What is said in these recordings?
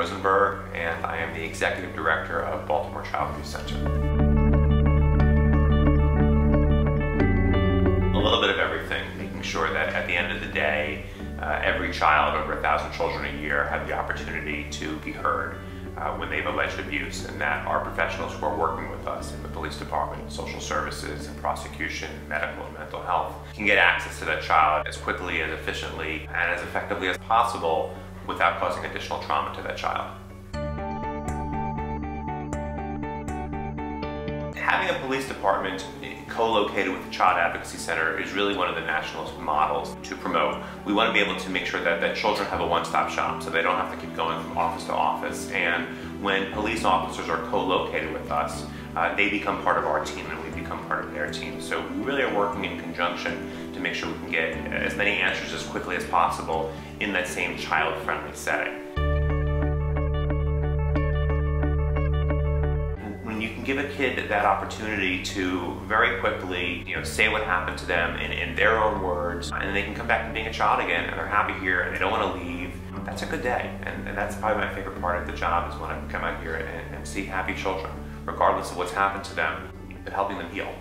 Rosenberg, and I am the Executive Director of Baltimore Child Abuse Center. A little bit of everything, making sure that at the end of the day, every child, over 1,000 children a year, have the opportunity to be heard when they've alleged abuse, and that our professionals who are working with us in the police department, social services, and prosecution, medical and mental health can get access to that child as quickly, as efficiently, and as effectively as possible without causing additional trauma to that child. Having a police department co-located with the Child Advocacy Center is really one of the national models to promote. We want to be able to make sure that children have a one-stop shop so they don't have to keep going from office to office. And when police officers are co-located with us, they become part of our team and we become part of their team. So we really are working in conjunction to make sure we can get as many answers as quickly as possible in that same child-friendly setting. You can give a kid that opportunity to very quickly, say what happened to them in their own words, and they can come back to being a child again, and they're happy here, and they don't want to leave. That's a good day, and that's probably my favorite part of the job, is when I can come out here and see happy children, regardless of what's happened to them, but helping them heal.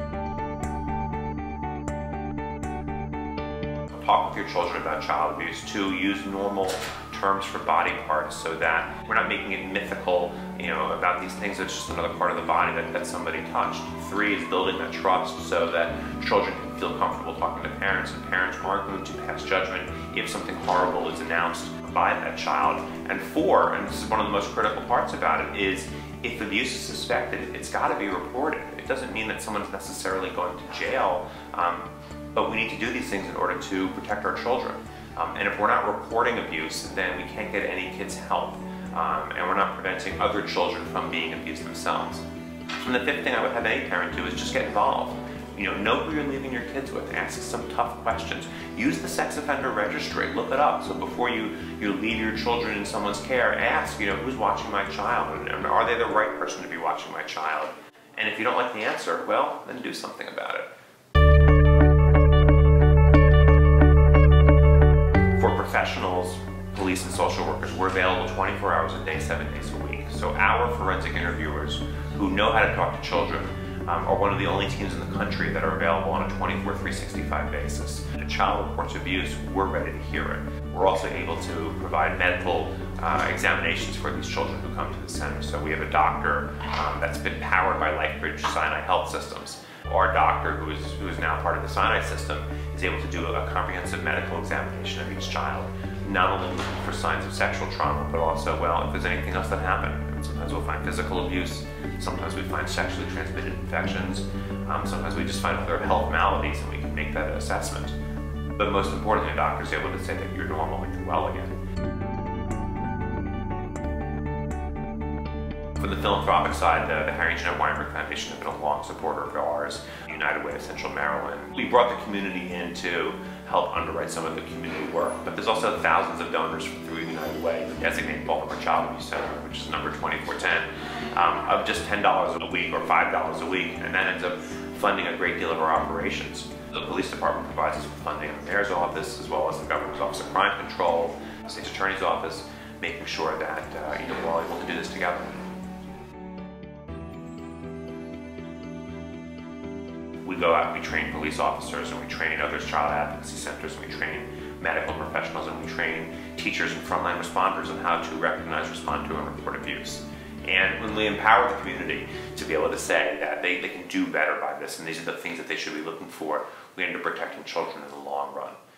Talk with your children about child abuse. 2, use normal terms for body parts so that we're not making it mythical, about these things. It's just another part of the body that somebody touched. 3 is building that trust so that children can feel comfortable talking to parents, and parents aren't going to pass judgment if something horrible is announced by that child. And 4, and this is one of the most critical parts about it, is if abuse is suspected, it's got to be reported. It doesn't mean that someone's necessarily going to jail, but we need to do these things in order to protect our children. And if we're not reporting abuse, then we can't get any kids help. And we're not preventing other children from being abused themselves. And the 5th thing I would have any parent do is just get involved. Know who you're leaving your kids with. Ask some tough questions. Use the sex offender registry. Look it up. So before you leave your children in someone's care, ask, who's watching my child? And are they the right person to be watching my child? And if you don't like the answer, well, then do something about it. For professionals, police and social workers, we're available 24 hours a day, 7 days a week. So our forensic interviewers who know how to talk to children are one of the only teams in the country that are available on a 24/365 basis. If a child reports abuse, we're ready to hear it. We're also able to provide medical examinations for these children who come to the center. So we have a doctor that's been powered by LifeBridge Sinai Health Systems. Our doctor, who is now part of the Sinai system, is able to do a comprehensive medical examination of each child, not only looking for signs of sexual trauma, but also, well, if there's anything else that happened. Sometimes we'll find physical abuse, sometimes we find sexually transmitted infections, sometimes we just find other health maladies, and we can make that assessment. But most importantly, a doctor is able to say that you're normal and you're well again. For the philanthropic side, the Harry and Jeanette Weinberg Foundation has been a long supporter of ours, United Way of Central Maryland. We brought the community in to help underwrite some of the community work, but there's also thousands of donors through United Way, the designated Baltimore Child Abuse Center, which is number 2410, of just $10 a week or $5 a week, and that ends up funding a great deal of our operations. The police department provides us with funding in the mayor's office, as well as the governor's office of crime control, the state's attorney's office, making sure that we're all able to do this together. We go out and we train police officers, and we train other child advocacy centers, and we train medical professionals, and we train teachers and frontline responders on how to recognize, respond to, and report abuse. And when we empower the community to be able to say that they can do better by this, and these are the things that they should be looking for, we end up protecting children in the long run.